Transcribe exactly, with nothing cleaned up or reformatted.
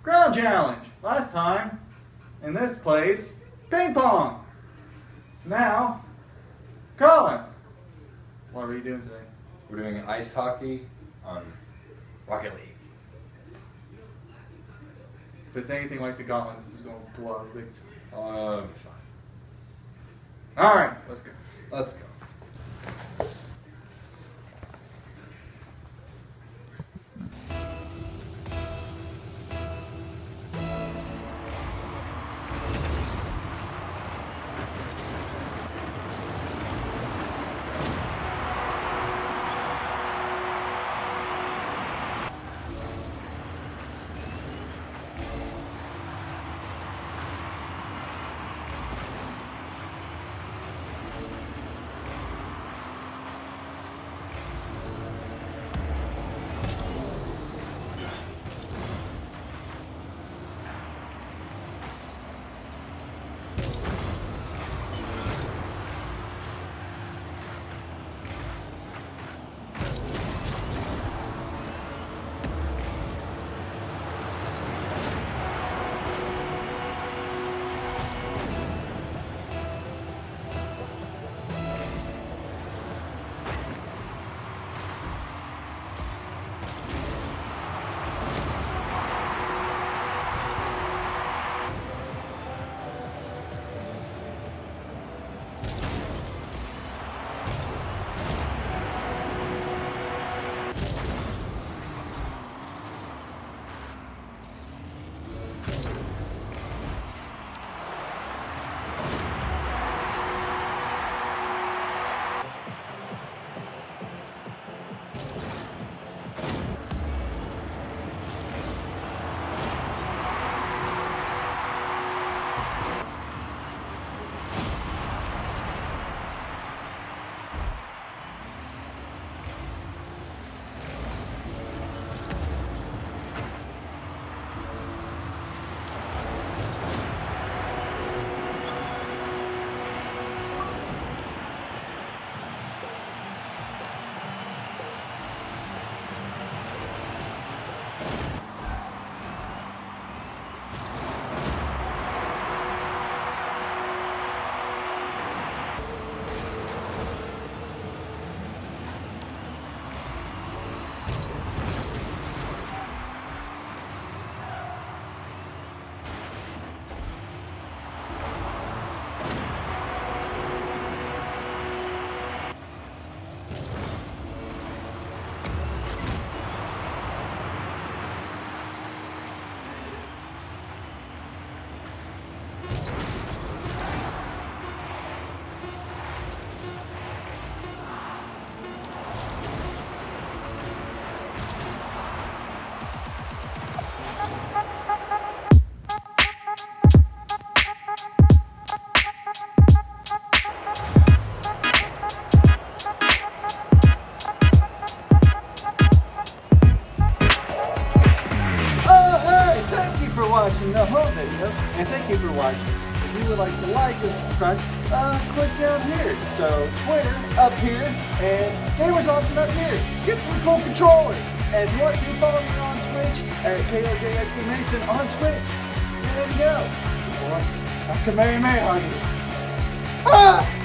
Ground challenge. Last time, in this place, ping pong. Now, Collin. What are you doing today? We're doing ice hockey on Rocket League. If it's anything like the Gauntlet, this is going to blow big time. Uh, fine. Alright, let's go. Let's go. Watching the whole video, and thank you for watching. If you would like to like and subscribe, uh, click down here. So Twitter up here and Gamers Option up here. Get some cool controllers. And if you want to follow me on Twitch at K O J X T Mason on Twitch, there you go. Or I can marry May, honey. Ah!